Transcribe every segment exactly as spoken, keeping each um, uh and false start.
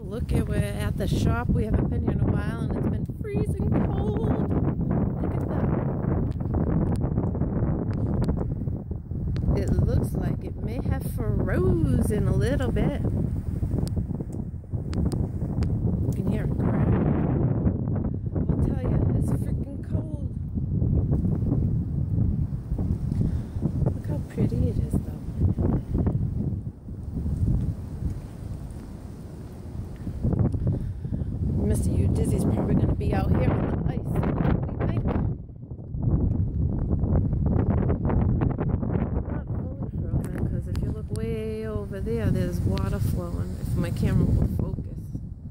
Look at, we're at the shop. We haven't been here in a while and it's been freezing cold. Look at that. It looks like it may have frozen a little bit. You can hear it crack. I'll tell you, it's freaking cold. Look how pretty it is though. Mister U Dizzy's probably going to be out here on the ice. What do you think? Not fully frozen, because if you look way over there, there's water flowing. If my camera will focus.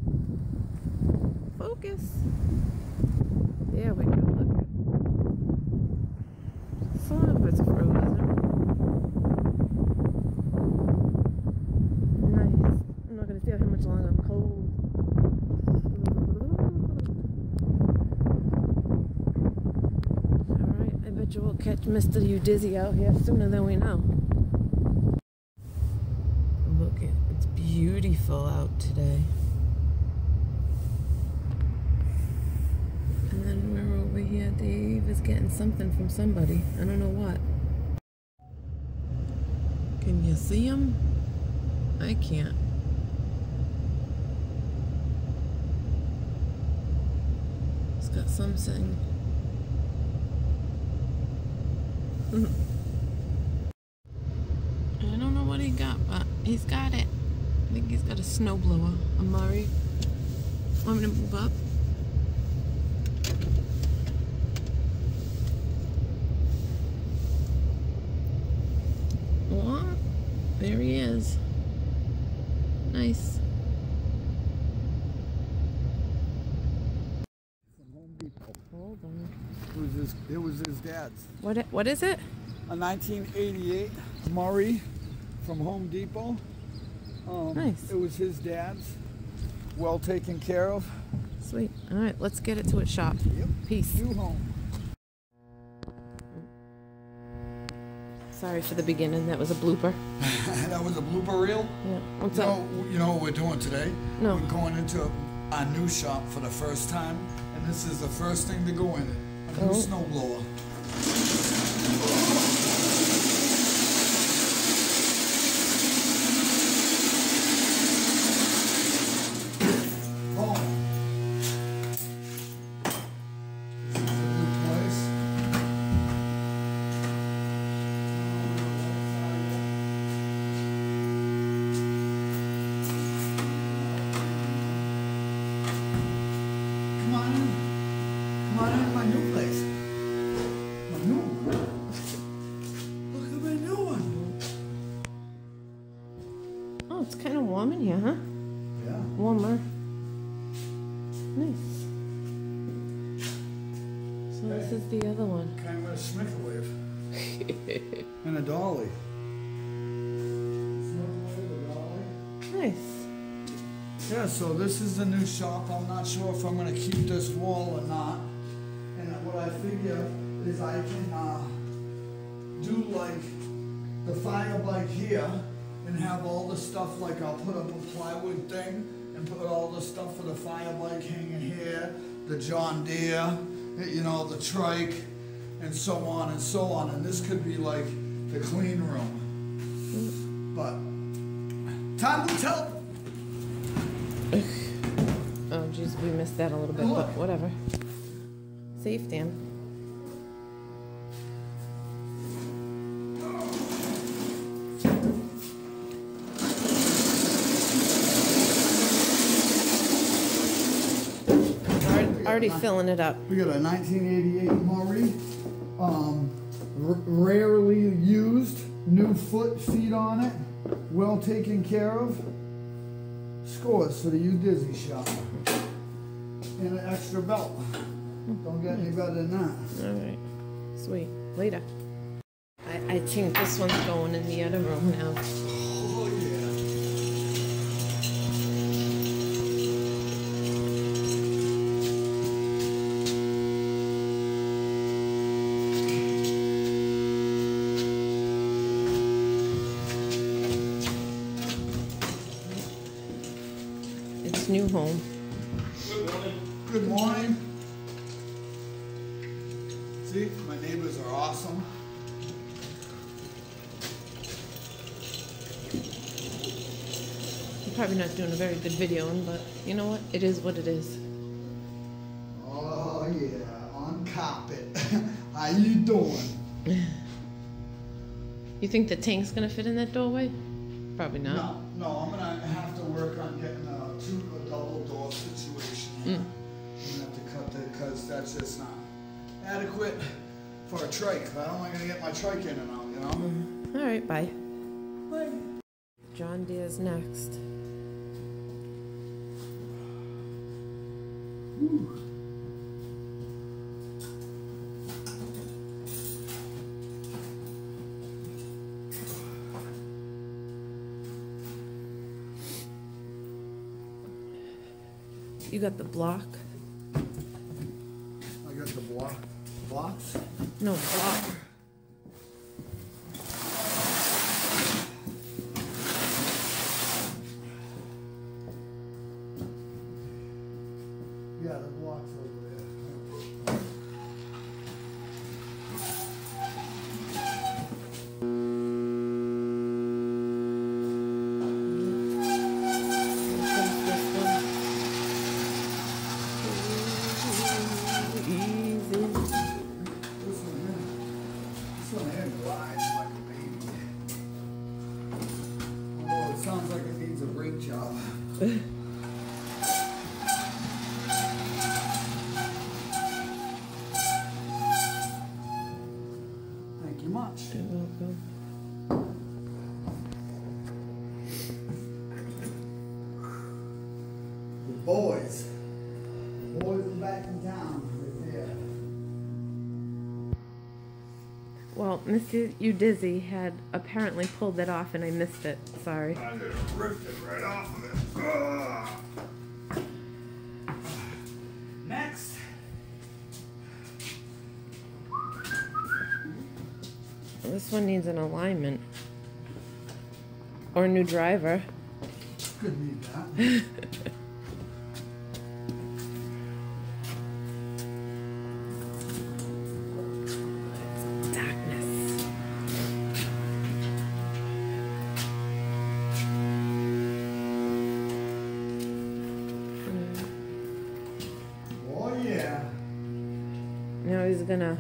Focus. There we go. Look. Some of it's frozen. Nice. I'm not going to stay out here much longer. I'm cold. We'll catch Mister U Dizzy out here sooner than we know. Look, it, it's beautiful out today. And then we're over here. Dave is getting something from somebody. I don't know what. Can you see him? I can't. He's got something. I don't know what he got, but he's got it. I think he's got a snowblower. Amari, want me to move up? What? There he is. Nice. Hold on. It was his, it was his dad's. What, what is it? A nineteen eighty-eight Murray from Home Depot. Um, nice. It was his dad's. Well taken care of. Sweet. All right, let's get it to its shop. Yep. Peace. New home. Sorry for the beginning. That was a blooper. That was a blooper reel? Yeah. What's you up? Know, you know what we're doing today? No. We're going into a new shop for the first time, and this is the first thing to go in it. A new oh. snowblower. Oh, it's kind of warm in here, huh? Yeah. Warmer. Nice. So okay. This is the other one. Kind of a Smicklewave. And a dolly. Smicklewave, a dolly. Nice. Yeah, so this is the new shop. I'm not sure if I'm going to keep this wall or not. And what I figure is I can uh, do like the fire bike here and have all the stuff, like I'll put up a plywood thing and put all the stuff for the fire bike hanging here, the John Deere, you know, the trike, and so on and so on. And this could be like the clean room. But time will tell. Oh, geez, we missed that a little bit, but whatever. Safe, Dan. Already filling it up. We got a nineteen eighty-eight Murray, um, rarely used, new foot feet on it, well taken care of. Scores for the U Dizzy shop. And an extra belt. Don't get any better than that. Alright. Sweet. Later. I, I think this one's going in the other room now. Oh yeah. this new home. Good morning. Good morning. See, my neighbors are awesome. I'm probably not doing a very good video, but you know what? It is what it is. Oh yeah, on carpet. How you doing? You think the tank's gonna fit in that doorway? Probably not. No, no, I'm gonna have to work on getting a two, a double door situation here. Mm. I'm gonna have to cut that because that's just not adequate for a trike. I don't want to get my trike in and out, you know? Mm. All right, bye. Bye. John Deere's next. Whew. You got the block? I got the block. Blocks? No, block. Yeah, the block's over there. Sounds like it needs a brake job. Thank you much. You're welcome. The boys. Boys are back in town right there. Well, Mister You Dizzy had apparently pulled that off and I missed it. Sorry. I just ripped it right off of it. Ugh. Next. This one needs an alignment. Or a new driver. Could need that. Darkness. Oh yeah. Now he's gonna...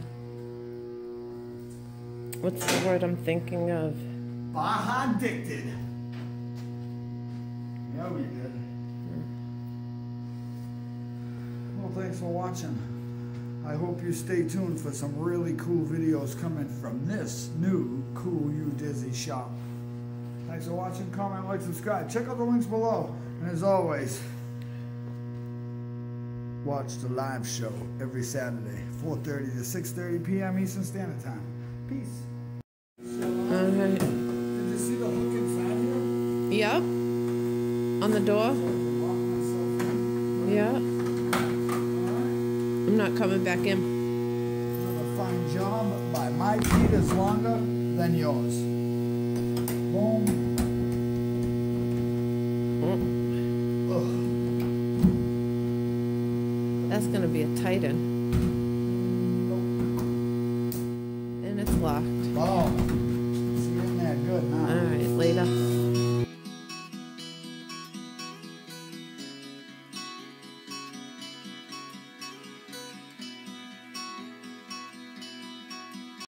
What's the word I'm thinking of? Baja addicted. Yeah, we did. Well, thanks for watching. I hope you stay tuned for some really cool videos coming from this new Cool You Dizzy shop. Thanks for watching. Comment, like, subscribe. Check out the links below. And as always, watch the live show every Saturday, four thirty to six thirty p m Eastern Standard Time. Peace. Alright. Did you see the hook inside here? Yup. On the door? Yeah. I'm not coming back in. Another fine job, but my feet is longer than yours. Boom. Mm. Ugh. That's gonna be a tight one.